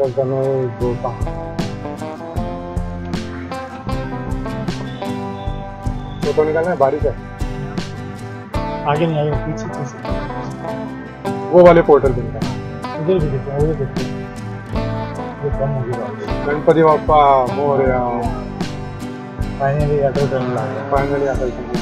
Tunnel Rohtang. Photo निकालना है, बारिश है। आगे नहीं, आगे पीछे पीछे वो वाले पोर्टल पे निकालना। उधर भी देखो, उधर देखो, ये कम होगी बात। गणपति बाप्पा मोरया। फाइनली अटल टनल आ गया। Finally Atal tunnel.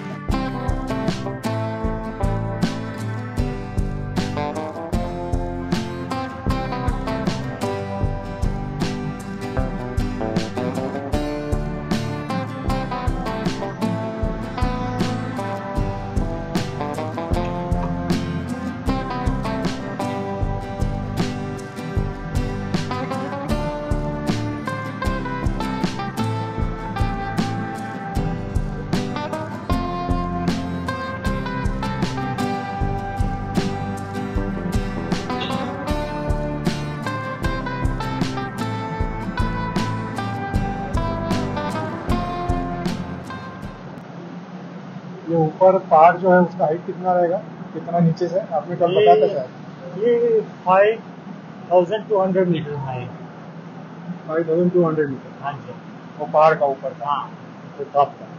ये ऊपर पहाड़ जो है उसका हाइट कितना रहेगा, कितना नीचे से आपने कल बताया था शायद? ये 5200 मीटर हाई। 5200 मीटर। हाँ जी, वो पहाड़ का ऊपर का। हाँ, तो टॉप का।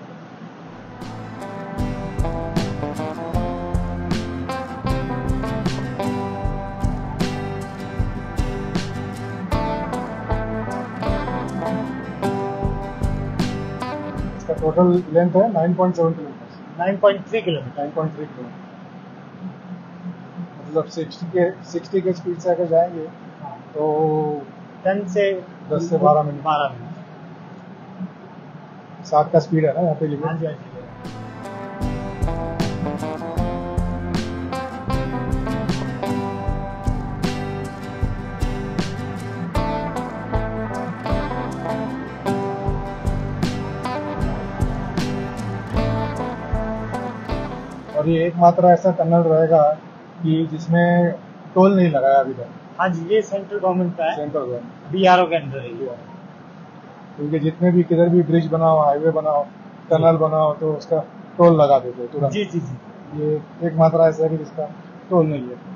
इसका टोटल लेंथ है 9.7 किलोमीटर। 9.3 किलोमीटर। 9.3 किलोमीटर। मतलब 60 के स्पीड से अगर जाएंगे हाँ, तो 10 से 10 से 12 मिनट। 12 मिनट। 7 का स्पीड है ना यहाँ पे लिमिट। हाँ जी, हाँ जी। और ये एकमात्र ऐसा टनल रहेगा कि जिसमें टोल नहीं लगाया अभी तक। हाँ जी, ये सेंट्रल गवर्नमेंट का है, सेंट्रल गवर्नमेंट। बीआरओ के अंडर है ये। क्योंकि जितने भी किधर भी ब्रिज बनाओ, हाईवे बनाओ, टनल बनाओ तो उसका टोल लगा देते हो तुरंत। जी जी जी। ये एकमात्र ऐसा है कि जिसका टोल नहीं है।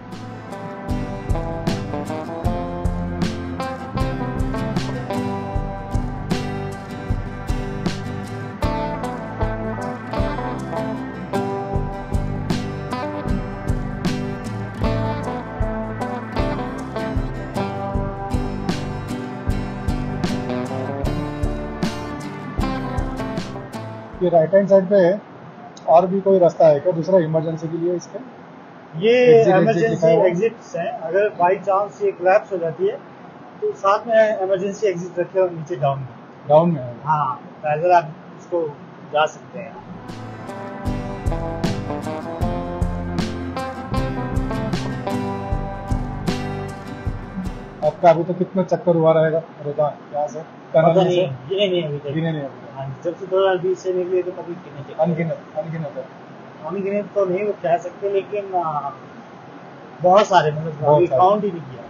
ये राइट हैंड साइड पे और भी कोई रास्ता है क्या दूसरा इमरजेंसी के लिए इसके? ये Exit इमरजेंसी लिखा हुआ है। एग्जिट्स हैं। अगर बाई चांस ये कोलैप्स हो जाती है तो साथ में इमरजेंसी एग्जिट रखे और नीचे डाउन में। डाउन में है। हाँ, पैदल आप इसको जा सकते हैं। आपका अभी तो कितना चक्कर हुआ रहेगा रोजाना यहाँ से पता टनल नहीं, से? गिने नहीं अभी तक। गिने नहीं अभी हाँ, जब से 2020 से निकले तो कभी गिने थे। अनगिनत अनगिनत है। अनगिनत तो नहीं वो कह सकते, लेकिन बहुत सारे, मतलब बहुत अभी सारे। काउंट ही नहीं किया।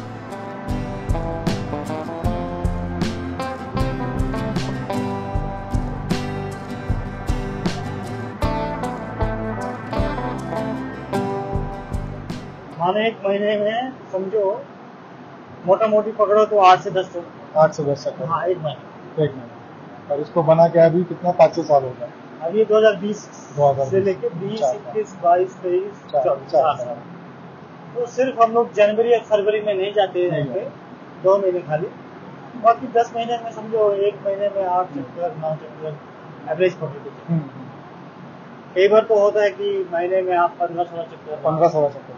माने एक महीने में समझो मोटा मोटी पकड़ो तो 8 से 10 8 से 10 चक्कर। हाँ, एक महीने। एक मिनट। और इसको बना के अभी कितना 5-6 साल हो गया? अब ये 2020 से 2020 लेके 20, चार 21, 22, 23, 24 चार 4 साल। तो सिर्फ हम लोग जनवरी या फरवरी में नहीं जाते नहीं हैं, 2 महीने खाली। बाकी 10 महीने में समझो एक महीने में 8 चक्कर 9 चक्कर एवरेज पकड़। कई बार तो होता है कि महीने में आप 15-16 चक्कर। 15-16 चक्कर।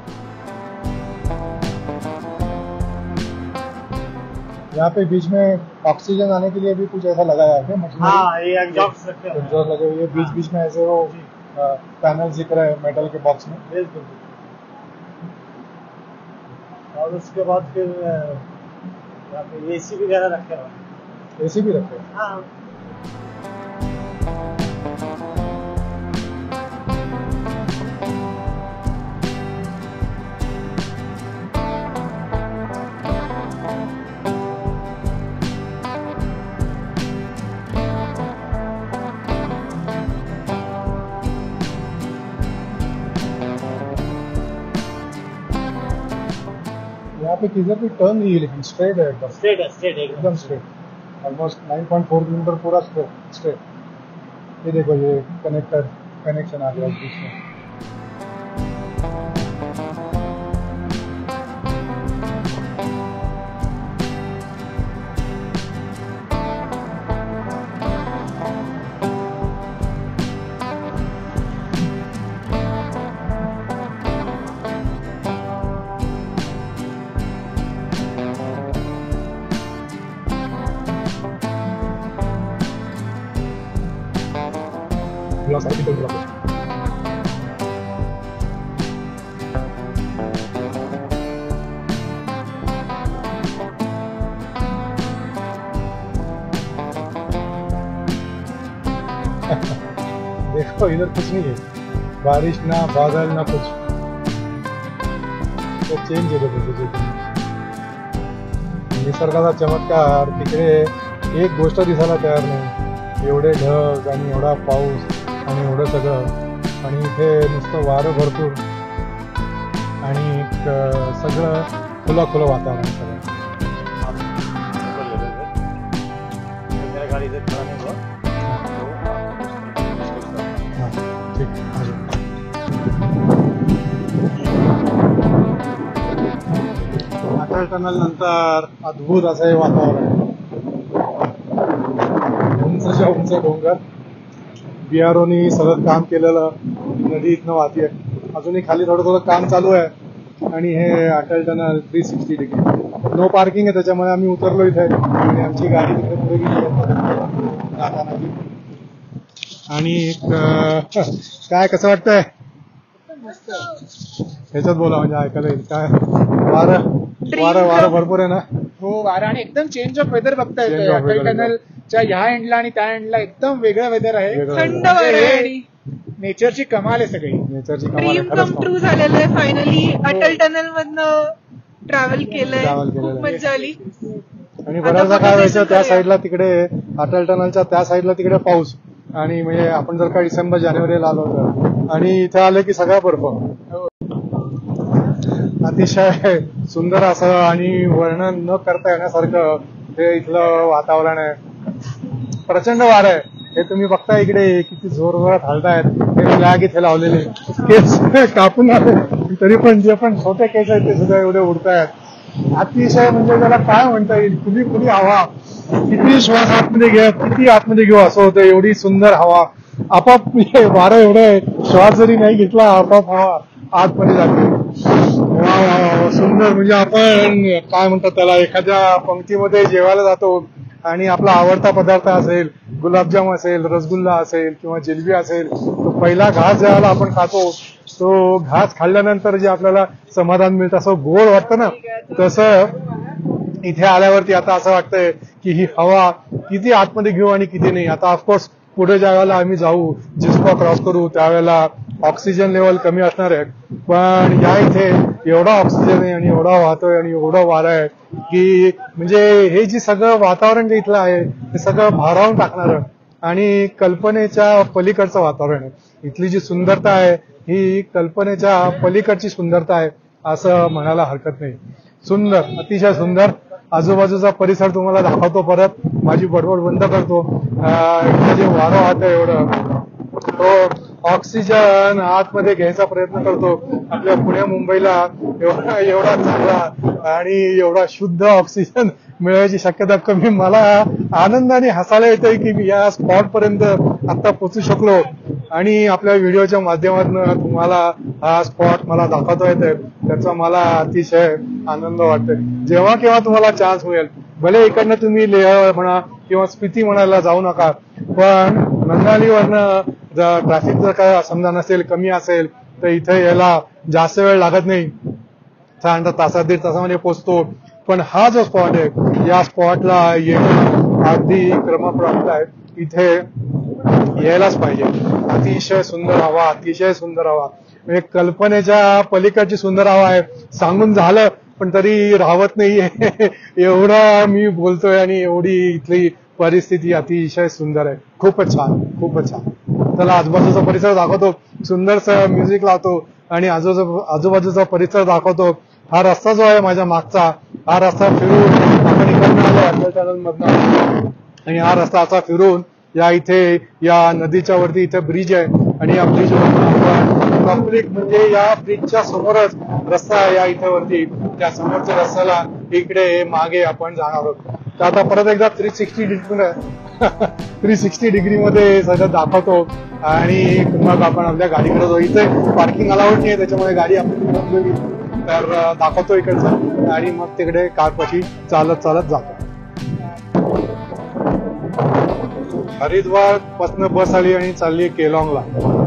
यहाँ पे बीच में ऑक्सीजन आने के लिए भी कुछ ऐसा लगाया है क्या मशीनरी? हाँ, ये एग्जॉस्ट रखे हुए हैं। एग्जॉस्ट लगे हुए बीच बीच में ऐसे वो पैनल दिख रहे हैं मेटल के बॉक्स में। बिल्कुल। और उसके बाद फिर यहाँ पे एसी वगैरह रखे हुए हैं। एसी भी रखे हैं। हाँ, यहाँ पे किधर भी टर्न नहीं है, लेकिन स्ट्रेट है एकदम, स्ट्रेट एकदम स्ट्रेट, ऑलमोस्ट 9.4 किलोमीटर पूरा स्ट्रेट स्ट्रेट। ये देखो ये कनेक्शन आ गया इस बीच में। देखो इधर कुछ नहीं है, बारिश ना बादल ना कुछ, तो चेंज आहे तुझे निसर्गाचा चमत्कार। तिकडे एक गोष्ट दिसायला तयार नाही, एवढे ढग आणि एवढा पाऊस आणि एवढं सगळं, आणि इथे नुसतं वारं भरपूर आणि सगळं खुलं खुलं वातावरण सगळं। गाड़ी से खड़ा नहीं हुआ अटल टनल नंतर अद्भुत असं हे वातावरण, उंचच्या उंच डोंगर, बिआरओनी सगळं काम केलेलं, नदी इथनं वाहतीये, अजूनही खाली थोडं थोडं काम चालू आहे। आणि हे Atal tunnel 360 degree, no parking आहे, त्याच्यामुळे आम्ही उतरलो इथे आणि आमची गाडी तिकडे पुढे गेली जाताना। आणि काय कसं वाटतंय ह्याच्यात बोला, म्हणजे ऐकायला येईल काय? वारं भरपूर आहे ना? हो, वारं आणि एकदम चेंज ऑफ वेदर बघता येतोय अटल टनलच्या ह्या एंडला आणि त्या एंडला एकदम वेगळं वेदर आहे, थंड वारं आहे, नेचरची कमाल आहे सगळी, नेचरची कमाल ड्रीम कम ट्रू झालेलं आहे फायनली। अटल टनल मधनं ट्रॅव्हल केलंय, खूप मजा आली। आणि बऱ्याचदा काय व्हायचं त्या साईडला तिकडे अटल टनलच्या त्या साईडला तिकडे पाऊस, आणि म्हणजे आपण जर का डिसेंबर जानेवारीला आलो तर, आणि इथे आले की सगळा बर्फ, अतिशय सुंदर असं आणि वर्णन न करता येण्यासारखं हे इथलं वातावरण आहे। प्रचंड वारं आहे, हे तुम्ही बघता इकडे किती जोरजोरात हलतायत, हे फ्लॅग इथे लावलेले, केस कापून आले तरी पण जे पण छोटे केस आहेत ते सुद्धा एवढे उडतायत। अतिशय म्हणजे त्याला काय म्हणता येईल, खुली खुली हवा, किती श्वास आतमध्ये घ्या किती आतमध्ये घेऊ असं होतं, एवढी सुंदर हवा, आपाप वारं एवढं श्वास जरी नाही घेतला आपाप हवा आतमध्ये जाते। सुंदर, म्हणजे आपण काय म्हणतात त्याला, एखाद्या पंक्तीमध्ये जेवायला जातो आणि आपला आवडता पदार्थ असेल, गुलाबजाम असेल, रसगुल्ला असेल किंवा जिलबी असेल, तो पहिला घास ज्यावेळेला आपण खातो, तो घास खाल्ल्यानंतर जे आपल्याला समाधान मिळतं, असं गोड वाटतं ना, तसं इथे आल्यावरती आता असं वाटतंय की ही हवा किती आतमध्ये घेऊ आणि किती नाही। आता ऑफकोर्स पुढे ज्या वेळेला आम्ही जाऊ, जिस्पा क्रॉस करू, त्यावेळेला ऑक्सिजन लेवल कमी असणार आहे, पण या इथे एवढा ऑक्सिजन आहे आणि एवढा वाहतोय आणि एवढं वारं आहे की म्हणजे हे जे सगळं वातावरण जे इथलं आहे ते सगळं भारावून टाकणारं आणि कल्पनेच्या पलीकडचं वातावरण आहे। इथली जी सुंदरता आहे ही कल्पनेच्या पलीकडची सुंदरता आहे असं म्हणायला हरकत नाही। सुंदर, अतिशय सुंदर। आजूबाजूचा परिसर तुम्हाला दाखवतो, परत माझी बडबड बंद करतो। इथं जे वारं वाहतं एवढं, तो ऑक्सिजन आतमध्ये घ्यायचा प्रयत्न करतो। आपल्या पुणे मुंबईला एवढा चांगला आणि एवढा शुद्ध ऑक्सिजन मिळायची शक्यता कमी। मला आनंदाने हसायला येतंय की मी या स्पॉट पर्यंत आता पोहोचू शकलो आणि आपल्या व्हिडिओच्या माध्यमातून तुम्हाला हा स्पॉट मला दाखवता येतोय, त्याचा मला अतिशय आनंद वाटतोय। जेव्हा केव्हा तुम्हाला चान्स मिळेल, भले इकडनं तुम्ही लेह म्हणा किंवा स्पिती म्हणायला जाऊ नका, पण मंदालीवरनं जर ट्रॅफिक जर काय समजा नसेल, कमी असेल, तर इथे यायला जास्त वेळ लागत नाही, साधारणतः तासात 1.5 तासामध्ये पोहोचतो। पण हा जो स्पॉट आहे, या स्पॉटला येणं अगदी क्रमप्राप्त आहे, इथे यायलाच पाहिजे। अतिशय सुंदर हवा, अतिशय सुंदर हवा, म्हणजे कल्पनेच्या पलीकडची सुंदर हवा आहे। सांगून झालं पण तरी राहत नाहीये एवढा मी बोलतोय आणि एवढी इथली परिस्थिती अतिशय सुंदर आहे। खूपच छान, खूपच छान। चला आजूबाजूचा परिसर दाखवतो, सुंदरसं म्युझिक लावतो आणि आजूबाजूचा परिसर दाखवतो हा रस्ता जो आहे माझ्या मागचा, हा रस्ता फिरून आपण इकडनं आलो अटल टनल मधनं, आणि हा रस्ता असा फिरून या इथे या नदीच्या वरती इथे ब्रिज आहे, आणि या ब्रिज वरती आपण कम्प्लीट म्हणजे या ब्रिजच्या समोरच रस्ता आहे या इथे वरती, त्या समोरच्या रस्त्याला इकडे मागे आपण जाणार आहोत. तर आता परत एकदा 360 डिग्री मध्ये सगळं दाखवतो, आणि मग आपण आपल्या गाडीकडे जाऊ. इथे पार्किंग अलाउड नाही आहे, त्याच्यामुळे गाडी आपण तर दाखवतो इकडचं, आणि मग तिकडे कारपाशी चालत चालत जातो. हरिद्वार पासून बस आली आणि चालली केलॉंगला.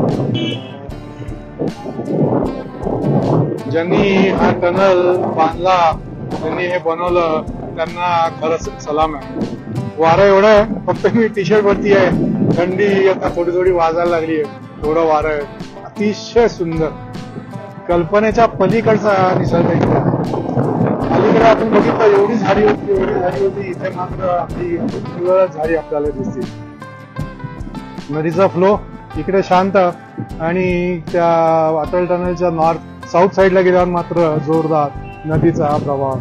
ज्यांनी हा टनल बांधला, ज्यांनी हे बनवलं, त्यांना खरंच सलाम आहे. वारं एवढं आहे, फक्त मी टी शर्ट वरती आहे, थंडी आता थोडी थोडी वाजायला लागली आहे, एवढं वारं आहे. अतिशय सुंदर, कल्पनेच्या पलीकडचा निसर्ग इथे. अलीकडे आपण बघितलं एवढी झाडी होती, इथे मात्र आपली तुरळक झाडी आपल्याला दिसते. नदीचा फ्लो इकडे शांत, आणि त्या अटल टनलच्या नॉर्थ साऊथ साईडला गेल्यावर मात्र जोरदार नदीचा हा प्रवाह.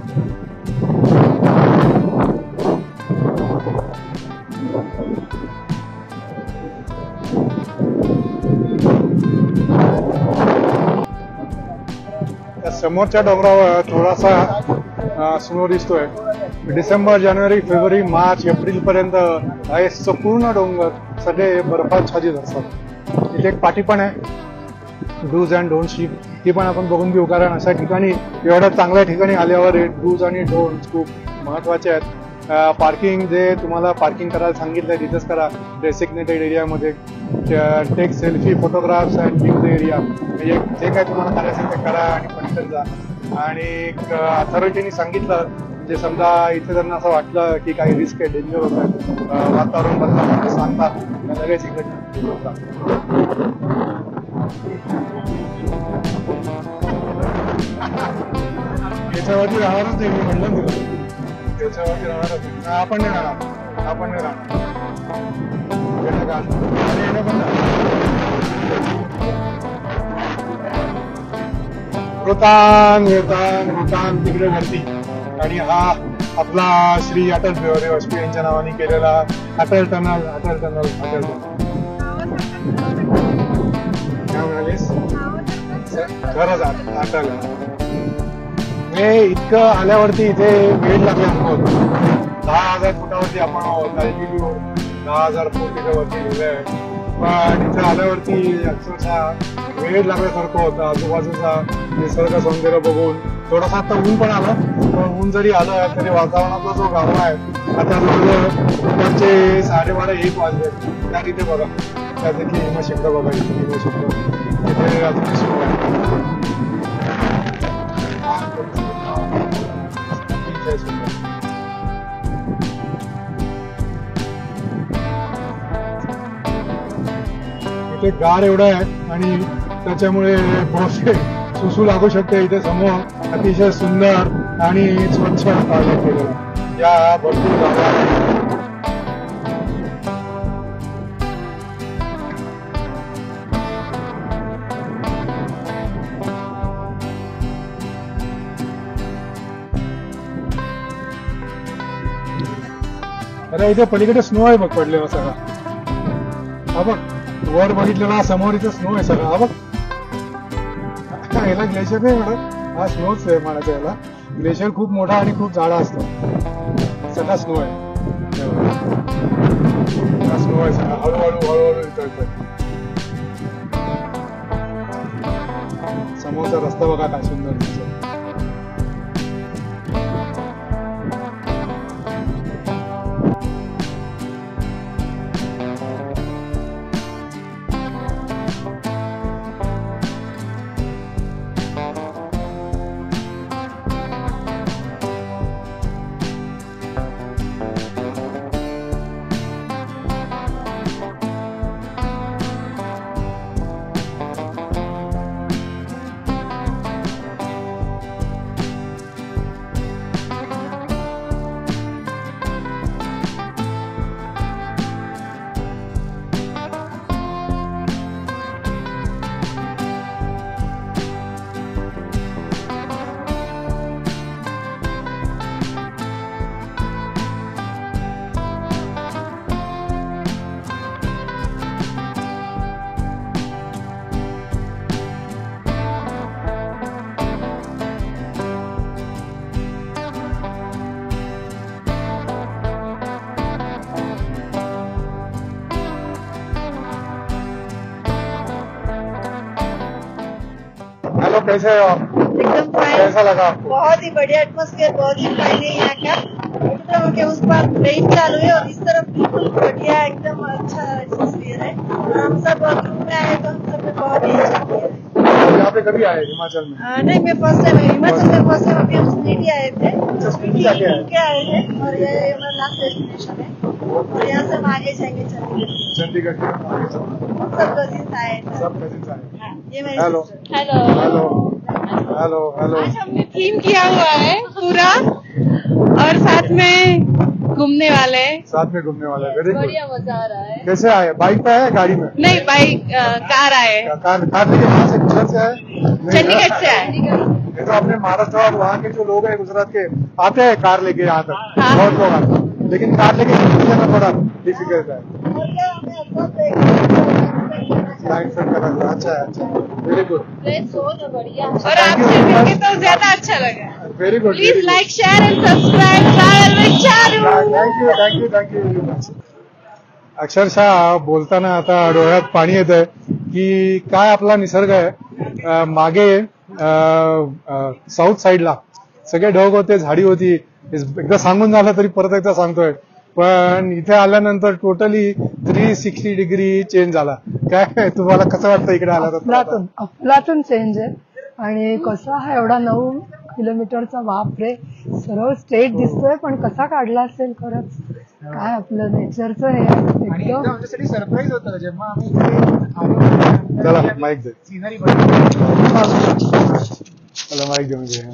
समोरच्या डोंगरावर थोडासा स्नो दिसतोय. डिसेंबर, जानेवारी, फेब्रुवारी, मार्च, एप्रिल पर्यंत हे संपूर्ण डोंगर सगळे बर्फाच्छादित असतात. इथे एक पाटी पण आहे, डूज अँड डोंट्सची, ती पण आपण बघून घेऊ, कारण अशा ठिकाणी, एवढ्या चांगल्या ठिकाणी आल्यावर डूज आणि डोंट्स खूप महत्वाचे आहेत. पार्किंग जे तुम्हाला पार्किंग करायला सांगितलंय तिथेच करा, डेसिग्नेटेड एरियामध्ये. Take selfie, photographs and leave the area, म्हणजे जे काय तुम्हाला करायचं ते करा आणि पटकन जा. आणि अथॉरिटीने सांगितलं, म्हणजे समजा इथे त्यांना असं वाटलं की काही रिस्क आहे, डेंजर होत आहे, वातावरण बदला सांगतात, लगेच इकडे होतात. याच्यावरती राहणारच नाही, मी म्हणलं तुला त्याच्यावरती राहणारच नाही. आपण नाही राहणार, आपण नाही राहणार. रोतांग रोतांग रोतांग तिकडे गर्दी. आणि हा आपला श्री अटल बिहारी वाजपेयी यांच्या नावाने केलेला Atal tunnel. Atal tunnel Atal tunnel काय म्हणालीस? खरंच अटल. हे इतकं आल्यावरती इथे वेळ लागला आहोत. 10,000 फुटावरती आपण आहोत, 10,000 फूट इथे वरती लिहिलंय, पण इथे आल्यावरती अक्षरशः वेळ लागल्यासारखं होतं. आजूबाजूचा निसर्ग सौंदर्य बघून थोडासा आता ऊन पण आलं, पण ऊन जरी आलं तरी वातावरणाचा जो गारवा आहे, आता जवळजवळ दुपारचे 12:30-1 वाजले. त्या तिथे बघा, त्या तिथली हिमशिखर बघा, इथे हिमशिखर इथे अजूनही सुरू आहे. इथे गार एवढं आहे आणि त्याच्यामुळे बहुतेक सुसू लागू शकते. इथे समोर अतिशय सुंदर आणि स्वच्छ कार्य केलेलं या भरपूर जागा आहेत. अरे इथे पलीकडे स्नो आहे बघ पडलेला सगळा. हा बघ वर बघितलेला, समोर इथे स्नो आहे सगळा. हा बघ, याला ग्लेशियर नाही म्हणत, हा स्नोच आहे म्हणायचं. याला ग्लेशियर खूप मोठा आणि खूप जाडा असतो. सगळा स्नो आहे, स्नो आहे सगळा. हळूहळू हळूहळू इथं समोरचा रस्ता बघा काय सुंदर दिसतो. कैसे हो आप? एकदम फाइन, कैसा लगा आपको? बहुत ही बढ़िया एटमोस्फेयर, बहुत ही फाइन है यहाँ का। एक तरफ के उस पर ट्रेन चालू है और इस तरफ बिल्कुल बढ़िया एकदम अच्छा एटमोस्फियर है। और हम सब ग्रुप में आए तो हम सब ने बहुत ही एंजॉय किया है। यहाँ पे कभी आए हिमाचल में? नहीं, मैं फर्स्ट टाइम हिमाचल में फर्स्ट टाइम अभी हम स्पीति आए थे। स्पीति जाके आए? के आए हैं और ये हमारा लास्ट डेस्टिनेशन है और यहाँ से हम आगे जाएंगे चंडीगढ़। चंडीगढ़ के आगे चलो। सब कजिन्स आए थे। सब कजिन्स आए। हाँ, ये मेरी hello sister। Hello hello hello. आज हमने थीम किया हुआ है पूरा और साथ में घूमने वाले हैं। साथ में घूमने वाला है, वेरी गुड। बढ़िया मजा आ रहा है। कैसे आए? बाइक पे आए गाड़ी में? नहीं, बाइक कार आए, कार कार लेके कहाँ से? गुजरात से आए? नहीं, चंडीगढ़ से आए। ये तो अपने महाराष्ट्र और वहाँ के जो लोग हैं गुजरात के आते हैं कार लेके यहाँ तक। हाँ। बहुत लोग आते हैं, लेकिन कार लेके निकलने में थोड़ा डिफिकल्ट है। और क्या हमें अपना लाइन सेट करना। अच्छा है, अच्छा, वेरी गुड, बढ़िया। और आपसे मिलके तो ज्यादा अच्छा लगा। Very good. Please like, share and subscribe travel with Charu. Thank you thank you thank you very much. अक्षरशः बोलताना आता डोळ्यात पाणी येत आहे की काय आपला निसर्ग आहे. मागे साऊथ साईडला सगळे ढग होते, झाडी होती. एकदा सांगून झालं तरी परत एकदा सांगतोय, पण इथे आल्यानंतर टोटली 360 डिग्री चेंज झाला. काय तुम्हाला कसं वाटतं इकडे आला तर? अफलातून चेंज आहे. आणि कसा हा एवढा 9 किलोमीटरचा बापरे, सरळ स्ट्रेट दिसतोय, पण कसा काढला असेल खरंच. काय आपलं नेचरचं हे आणि एकदम एकदम आमच्यासाठी सरप्राईज होतं जेव्हा आम्ही इथे आलो. चला माईक दे, सिनरी बघितली. चला माईक घेऊन घे.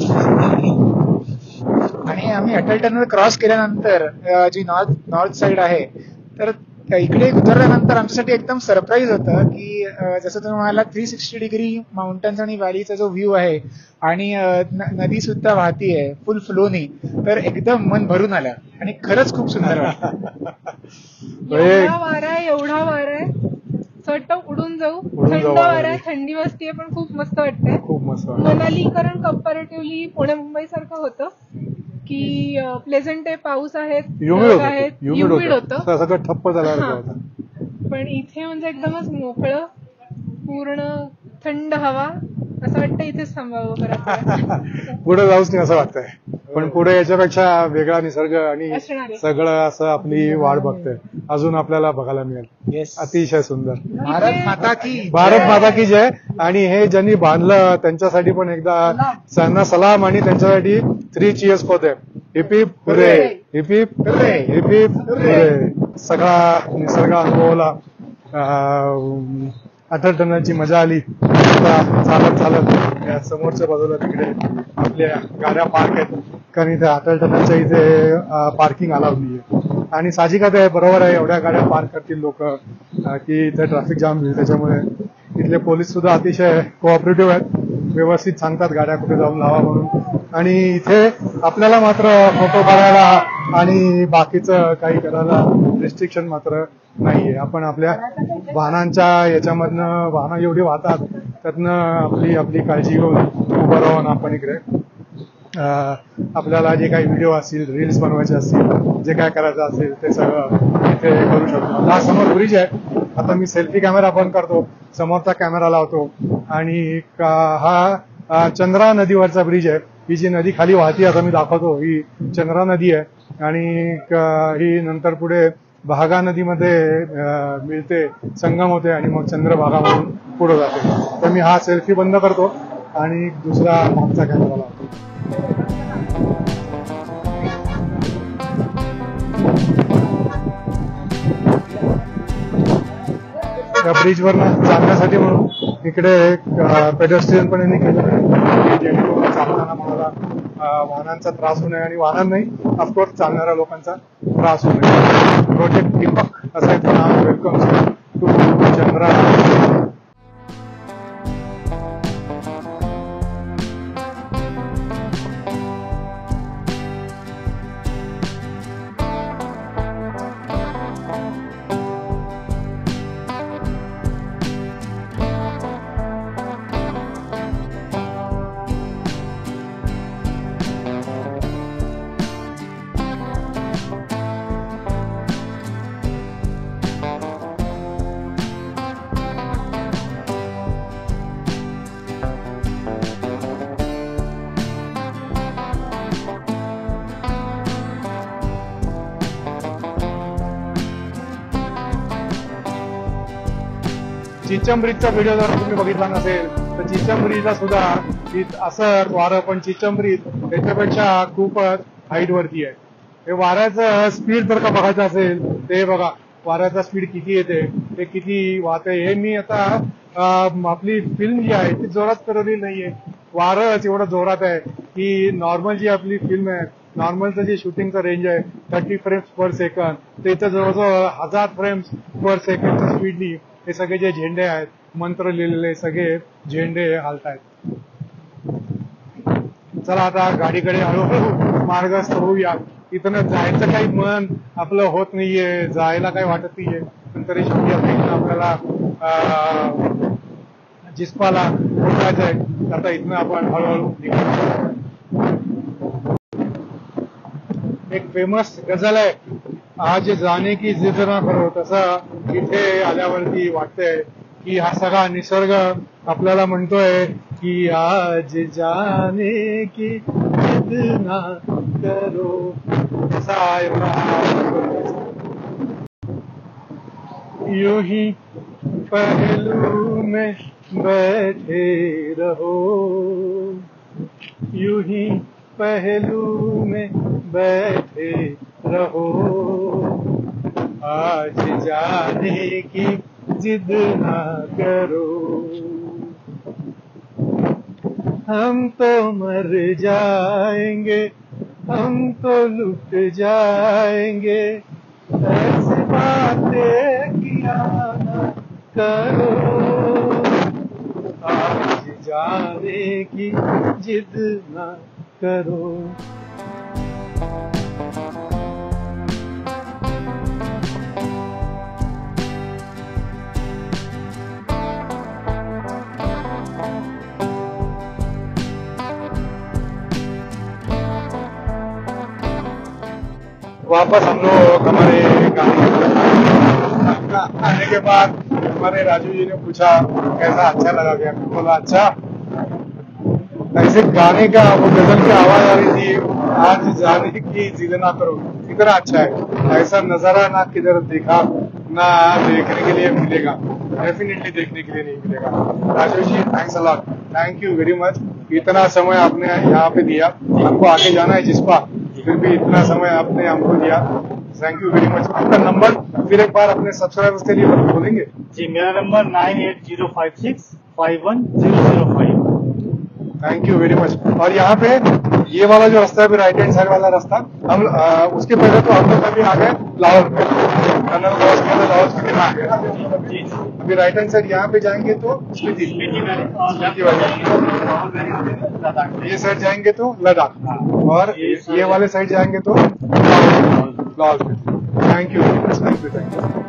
आणि आम्ही अटल टनल क्रॉस केल्यानंतर जी नॉर्थ साइड आहे, तर इकडे उतरल्यानंतर आमच्यासाठी एकदम सरप्राईज होतं की जसं तुम्ही म्हणाला 360 डिग्री माउंटन्स आणि व्हॅलीचा जो व्ह्यू आहे आणि नदी सुद्धा वाहतीये फुल फ्लोनी, तर एकदम मन भरून आलं आणि खरंच खूप सुंदर वाटतं. एवढा वारा आहे, एवढा वारा आहे, असं वाटतं उडून जाऊ. थंड वारा आहे, थंडी वाजतीये, पण खूप मस्त वाटतंय. खूप मस्त. मनाली कारण कंपॅरेटिव्हली पुणे मुंबई सारखं होतं की प्लेझंट आहे, पाऊस आहे, ह्युमिड होतं, सगळं ठप्प झाल्यासारखं होतं. पण इथे म्हणजे एकदमच मोकळं, पूर्ण थंड हवा, असं वाटतं इथेच थांबावं बरं. पुढे जाऊच नाही असं वाटतंय, पण पुढे याच्यापेक्षा वेगळा निसर्ग आणि असणार आहे. सगळं असं आपली वाट बघतंय, अजून आपल्याला बघायला मिळेल. येस, अतिशय सुंदर. भारत माता की भारत माता की जय. आणि हे ज्यांनी बांधलं त्यांच्यासाठी पण एकदा त्यांना सलाम, आणि त्यांच्यासाठी 3 cheers for them. Hip hip hurray, hip hip hurray, hip hip hurray. सगळा निसर्ग अनुभवला, अटल टनलची मजा आली. आता चालत चालत या समोरच्या बाजूला तिकडे आपल्या गाड्या पार्क आहेत, कारण इथे अटल टनलच्या इथे पार्किंग अलाउड नाहीये. आणि साहजिकच आहे, बरोबर आहे, एवढ्या गाड्या पार्क करतील लोक की इथे ट्रॅफिक जाम होईल. त्याच्यामुळे इथले पोलीस सुद्धा अतिशय कोऑपरेटिव्ह आहेत, व्यवस्थित सांगतात गाड्या कुठे जाऊन लावा म्हणून. आणि इथे आपल्याला मात्र फोटो काढायला आणि बाकीचं काही करायला रिस्ट्रिक्शन मात्र नाहीये. आपण आपल्या वाहनांच्या याच्यामधनं, वाहनं एवढी वाहतात त्यातनं आपली आपली काळजी घेऊन उभं राहून आपण इकडे आपल्याला जे काही व्हिडिओ असतील, रील्स बनवायचे असतील, जे काय करायचं असेल ते सगळं इथे करू शकतो. हा समोर ब्रिज आहे. आता मी सेल्फी कॅमेरा बंद करतो, समोरचा कॅमेरा लावतो, आणि हा चंद्रा नदीवरचा ब्रिज आहे. ही जी नदी खाली वाहती आता मी दाखवतो, ही चंद्रा नदी आहे. आणि ही नंतर पुढे भागा नदीमध्ये मिळते, संगम होते, आणि मग चंद्रभागा म्हणून पुढे जाते. तर मी हा सेल्फी बंद करतो आणि दुसरा मागचा कॅमेरा लावतो. त्या ब्रिजवरनं चालण्यासाठी म्हणून इकडे एक पेडेस्ट्रियन पण यांनी केलं आहे, जेणेकरून चालताना मला वाहनांचा त्रास होऊ नये, आणि वाहनांनाही ऑफकोर्स चालणाऱ्या लोकांचा त्रास होऊ नये. प्रोजेक्ट दीपक असं आहे नाव. Welcome to Chandra. चिचंबरीचा व्हिडिओ जर तुम्ही बघितला नसेल तर चिचंबरीला सुद्धा असं वारं, पण चिचंबरीत त्याच्यापेक्षा खूपच हाईट वरती आहे. हे वाऱ्याचं स्पीड जर का बघायचं असेल ते बघा वाऱ्याचा स्पीड किती येते, ते किती वाहते. हे मी आता आपली फिल्म जी आहे ती जोरात फिरवली नाहीये, वारंच एवढं जोरात आहे की नॉर्मल जी आपली फिल्म आहे, नॉर्मलचं जे शूटिंगचं रेंज आहे 30 फ्रेम्स पर सेकंड, ते इथं जवळजवळ 1000 फ्रेम्स पर सेकंडच्या स्पीडनी हे सगळे जे झेंडे आहेत, मंत्र लिहिलेले सगळे झेंडे हालतायत. चला आता गाडीकडे हळूहळू मार्गस्थ होऊया. इथनं जायचं काही मन आपलं होत नाहीये, जायला काही वाटत नाहीये, पण तरी शेवटी आपल्याला जिस्पाला पोहोचायचंय. आता इथनं आपण हळूहळू निघू. एक फेमस गझल आहे, आज जाने की जिद ना करो. तसं इथे आल्यावरती वाटतंय की हा सगळा निसर्ग आपल्याला म्हणतोय की आज जाने की जिद ना करो. असा एवढा यूं ही पहलू में बैठे रहो, यूं ही पहलू में बैठे रहो, आज जाने की जिद ना करो. हम तो मर जाएंगे, हम तो लुट जाएंगे, ऐसी बातें किया ना करो, आज जाने की जिद ना करो. वापस हम लोग हमारे गाड़ी आने के बाद हमारे राजू जी ने पूछा कैसा, अच्छा लगा क्या? बोला अच्छा. ऐसे गाने का वो गजल की आवाज आ रही थी, आज जाने की जिद ना करो, कितना अच्छा है. ऐसा नजारा ना किधर देखा, ना देखने के लिए मिलेगा, डेफिनेटली देखने के लिए नहीं मिलेगा. Raju ji thanks a lot, thank you very much. इतना समय आपने यहाँ पे दिया, हमको आगे जाना है जिस्पा, फिर भी इतना समय आपने हमको दिया, थैंक यू वेरी मच. आपका नंबर फिर एक बार अपने सब्सक्राइबर्स के लिए बोलेंगे? जी, मेरा number 9805651005. Thank you very much. और यहाँ पे ये वाला जो रास्ता है, राइट हैंड साइड वाला रास्ता, हम उसके पहले तो हम लोग अभी आ गए लाहौर में, टनल क्रॉस किया तो लाहौर स्पीति में आ गए. अभी राइट हैंड साइड यहाँ पे जाएंगे तो स्पीति, ये साइड जाएंगे तो लद्दाख, और ये वाले साइड जाएंगे तो Lahaul Spiti. Thank you very much, thank you, thank you.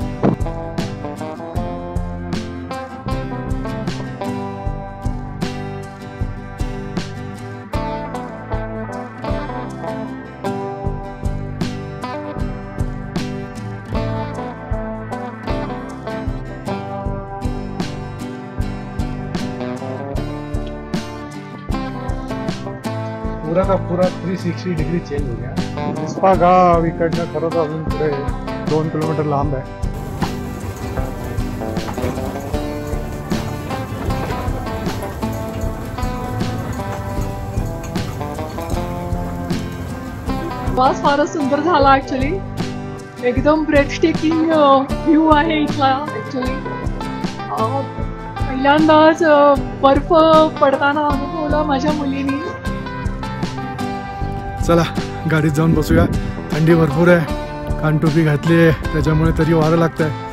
पूरा का पूरा 360 डिग्री चेंज हो गया. जिस्पा गाव इकडनं खरं तर अजून पुढे 2 किलोमीटर लांब आहे. प्रवास फारच सुंदर झाला ऍक्च्युली. एकदम ब्रेथटेकिंग व्ह्यू आहे इथला ऍक्च्युली. पहिल्यांदाच बर्फ पडताना अनुभवला माझ्या मुलीनी. चला गाडीत जाऊन बसूया. थंडी भरपूर आहे, कानटोपी घातली आहे त्याच्यामुळे तरी वारं लागतंय.